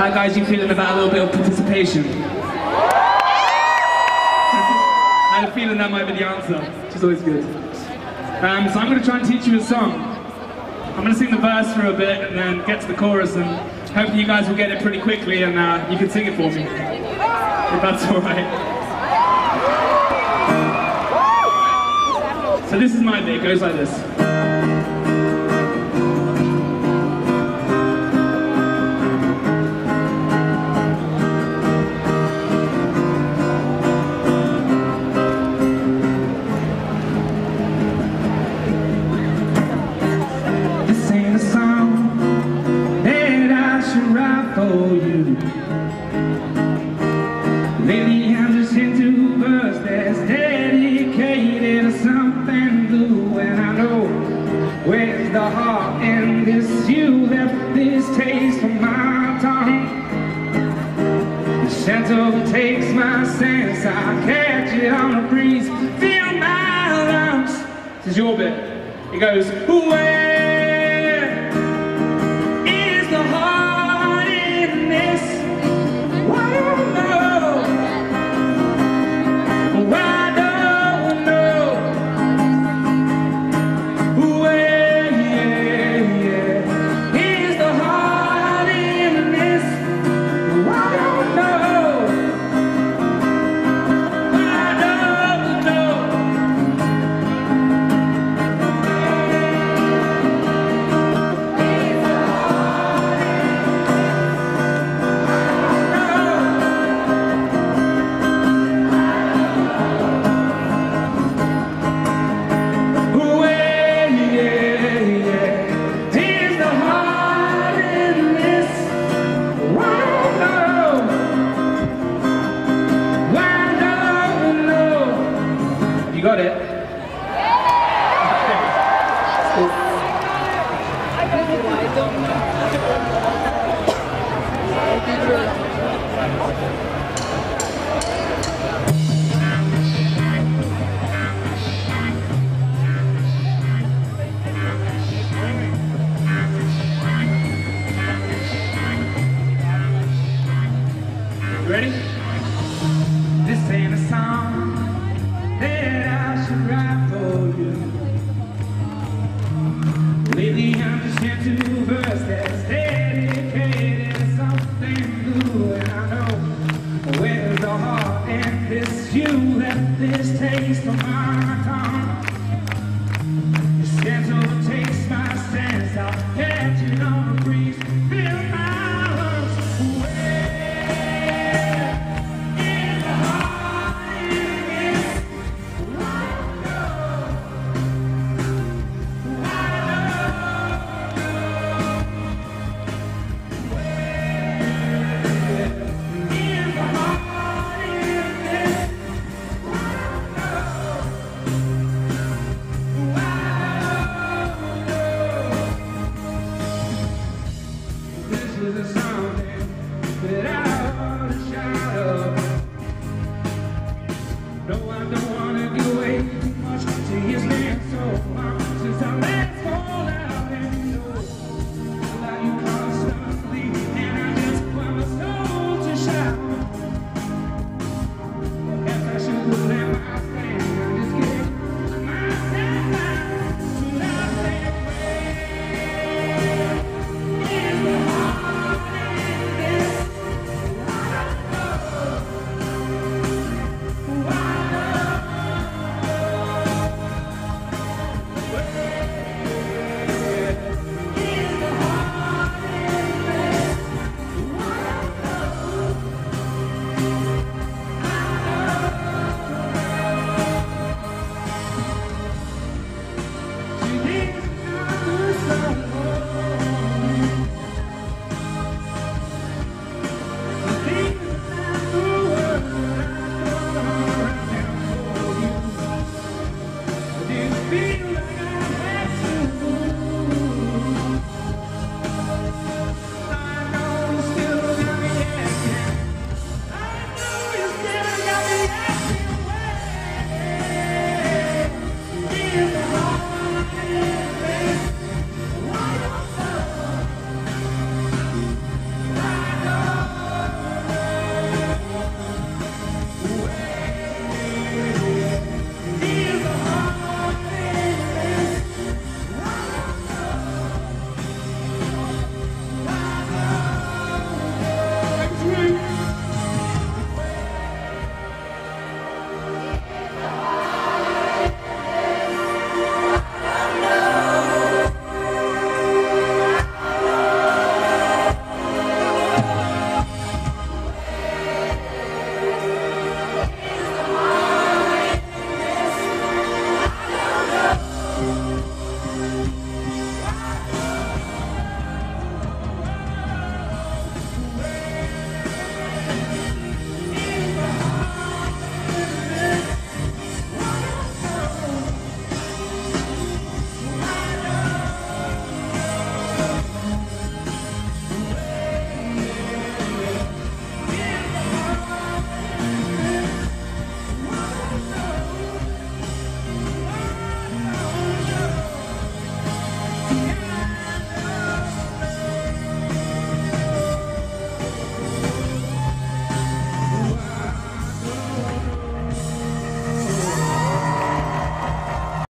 How guys, you feeling about a little bit of participation? I had a feeling that might be the answer, which is always good. So I'm going to try and teach you a song. I'm going to sing the verse for a bit and then get to the chorus, and hopefully you guys will get it pretty quickly and you can sing it for me, if that's alright. So this is my bit, it goes like this. Lately I'm just into a verse that's dedicated to something blue, and I know where's the heart in this. You left this taste for my tongue. The scent takes my sense, I catch it on a breeze, feel my lungs. This is your bit. It goes, where is the heart in this? I don't know. I don't know. Where is the heart in this? I don't know. I don't know. You got it?